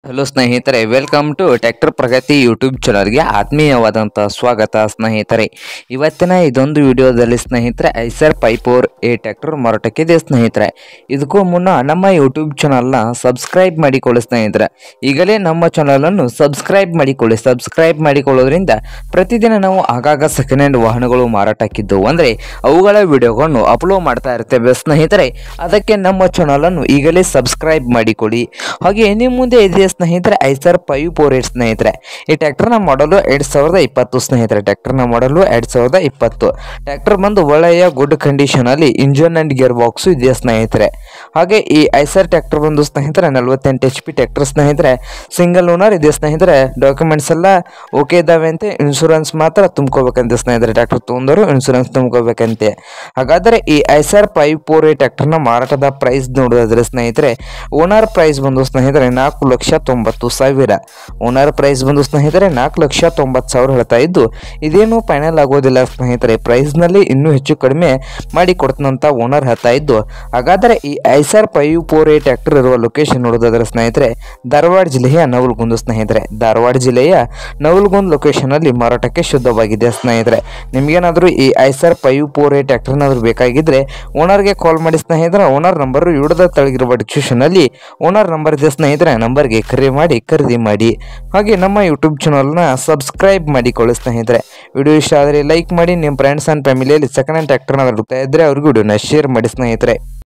Hello ಸ್ನೇಹಿತರೆ, welcome to tractor Pragati YouTube ಚಾನಲ್ಗೆ ಆತ್ಮೀಯವಾದಂಥ ಸ್ವಾಗತ ಸ್ನೇಹಿತರೆ. ಇವತ್ತಿನ ಇದೊಂದು ವಿಡಿಯೋದಲ್ಲಿ ಸ್ನೇಹಿತರೆ ಐಸರ್ 5 ಟ್ರ್ಯಾಕ್ಟರ್ ಮಾರಾಟಕ್ಕಿದೆ ಸ್ನೇಹಿತರೆ. ಇದಕ್ಕೂ ಮುನ್ನ ನಮ್ಮ ಯೂಟ್ಯೂಬ್ ಚಾನಲ್ನ ಸಬ್ಸ್ಕ್ರೈಬ್ ಮಾಡಿಕೊಳ್ಳಿ ಸ್ನೇಹಿತರೆ. ಈಗಲೇ ನಮ್ಮ ಚಾನಲನ್ನು ಸಬ್ಸ್ಕ್ರೈಬ್ ಮಾಡಿಕೊಳ್ಳೋದ್ರಿಂದ ಪ್ರತಿದಿನ ನಾವು ಆಗಾಗ ಸೆಕೆಂಡ್ ಹ್ಯಾಂಡ್ ವಾಹನಗಳು ಮಾರಾಟಕ್ಕಿದ್ದವು ಅಂದರೆ ಅವುಗಳ ವಿಡಿಯೋಗಳನ್ನು ಅಪ್ಲೋಡ್ ಮಾಡ್ತಾ ಇರ್ತೇವೆ ಸ್ನೇಹಿತರೆ. ಅದಕ್ಕೆ ನಮ್ಮ ಚಾನಲನ್ನು ಈಗಲೇ ಸಬ್ಸ್ಕ್ರೈಬ್ ಮಾಡಿಕೊಳ್ಳಿ. ಹಾಗೆ ನಿಮ್ಮ ಮುಂದೆ ಇದೆ ಸ್ನೇಹಿತರೆ ಐಸರ್ 548 ಸ್ನೇಹಿತರೆ. ಈ ಟ್ರ್ಯಾಕ್ಟರ್ನ ಮಾಡಲು 2020 ಸ್ನೇಹಿತರೆ. ಟ್ರ್ಯಾಕ್ಟರ್ನ ಮಾಡಲು 2020. ಟ್ರ್ಯಾಕ್ಟರ್ ಬಂದು ಒಳ್ಳೆಯ ಗುಡ್ ಕಂಡೀಷನ್ ಅಲ್ಲಿ ಇಂಜಿನ್ ಅಂಡ್ ಗೇರ್ ಬಾಕ್ಸ್ ಇದೆ ಸ್ನೇಹಿತರೆ. ಹಾಗೆ ಈ ಐಸರ್ ಟ್ರ್ಯಾಕ್ಟರ್ ಬಂದು ಸ್ನೇಹಿತರೆ 48 HP ಟ್ರ್ಯಾಕ್ಟರ್ ಸ್ನೇಹಿತರೆ. ಸಿಂಗಲ್ ಓನರ್ ಇದೆ ಸ್ನೇಹಿತರೆ. ಡಾಕ್ಯುಮೆಂಟ್ಸ್ ಎಲ್ಲ ಓಕೆ ಇದಾವೆ ಅಂತೆ. ಇನ್ಶೂರೆನ್ಸ್ ಮಾತ್ರ ತುಂಬ್ಕೋಬೇಕಂತೆ ಸ್ನೇಹಿತರೆ. ಟ್ರ್ಯಾಕ್ಟರ್ ತೊಗೊಂಡವರು ಇನ್ಶೂರೆನ್ಸ್ ತುಂಬ್ಕೋಬೇಕಂತೆ. ಹಾಗಾದರೆ ಈ ಐಸರ್ 548 ಟ್ರ್ಯಾಕ್ಟರ್ನ ಮಾರಾಟದ ಪ್ರೈಸ್ ನೋಡೋದಾದ್ರೆ ಸ್ನೇಹಿತರೆ, ಓನರ್ ಪ್ರೈಸ್ ಬಂದು ಸ್ನೇಹಿತರೆ 4,90,000. ಓನರ್ ಪ್ರೈಸ್ ಬಂದು ಸ್ನೇಹಿತರೆ 4,90,000 ಹೇಳ್ತಾ ಇದ್ದು, ಇದೇನು ಫೈನಲ್ ಆಗೋದಿಲ್ಲ ಸ್ನೇಹಿತರೆ. ಪ್ರೈಸ್ನಲ್ಲಿ ಇನ್ನೂ ಹೆಚ್ಚು ಕಡಿಮೆ ಮಾಡಿ ಕೊಡ್ತಂತ ಓನರ್ ಹೇಳ್ತಾ ಇದ್ದು. ಹಾಗಾದರೆ ಈ ಐಸರ್ 548 ಟ್ರ್ಯಾಕ್ಟರ್ ಇರುವ ಲೊಕೇಶನ್ ನೋಡೋದಾದ್ರೆ ಸ್ನೇಹಿತರೆ, ಧಾರವಾಡ ಜಿಲ್ಲೆಯ ನವಲಗುಂದ ಸ್ನೇಹಿತರೆ. ಧಾರವಾಡ ಜಿಲ್ಲೆಯ ನವಲಗುಂದ ಲೊಕೇಶನ್ ಅಲ್ಲಿ ಮಾರಾಟಕ್ಕೆ ಶುದ್ಧವಾಗಿದೆ ಸ್ನೇಹಿತರೆ. ನಿಮ್ಗೇನಾದರೂ ಈ ಐಸರ್ 548 ಟ್ರ್ಯಾಕ್ಟರ್ ಏನಾದರೂ ಬೇಕಾಗಿದ್ರೆ ಓನರ್ಗೆ ಕಾಲ್ ಮಾಡಿ ಸ್ನೇಹಿತರೆ. ಓನರ್ ನಂಬರ್ ವಿಡಿಯೋದ ತೆಳಗಿರುವ ಡಿಸ್ಕ್ರಿಪ್ಷನ್ ಅಲ್ಲಿ ಓನರ್ ನಂಬರ್ ಇದೆ ಸ್ನೇಹಿತರೆ. ನಂಬರ್ಗೆ ಕರೆ ಮಾಡಿ ಖರೀದಿ ಮಾಡಿ. ಹಾಗೆ ನಮ್ಮ ಯೂಟ್ಯೂಬ್ ಚಾನಲ್ನ ಸಬ್ಸ್ಕ್ರೈಬ್ ಮಾಡಿಕೊಳ್ಳಿ ಸ್ನೇಹಿತರೆ. ವಿಡಿಯೋ ಇಷ್ಟ ಆದರೆ ಲೈಕ್ ಮಾಡಿ. ನಿಮ್ಮ ಫ್ರೆಂಡ್ಸ್ ಆ್ಯಂಡ್ ಫ್ಯಾಮಿಲಿಯಲ್ಲಿ ಸೆಕೆಂಡ್ ಹ್ಯಾಂಡ್ ಟ್ರ್ಯಾಕ್ಟರ್ನ ಹುಡುಕ್ತಾ ಇದ್ದರೆ ಅವ್ರಿಗೆ ವಿಡಿಯೋನ ಶೇರ್ ಮಾಡಿ ಸ್ನೇಹಿತರೆ.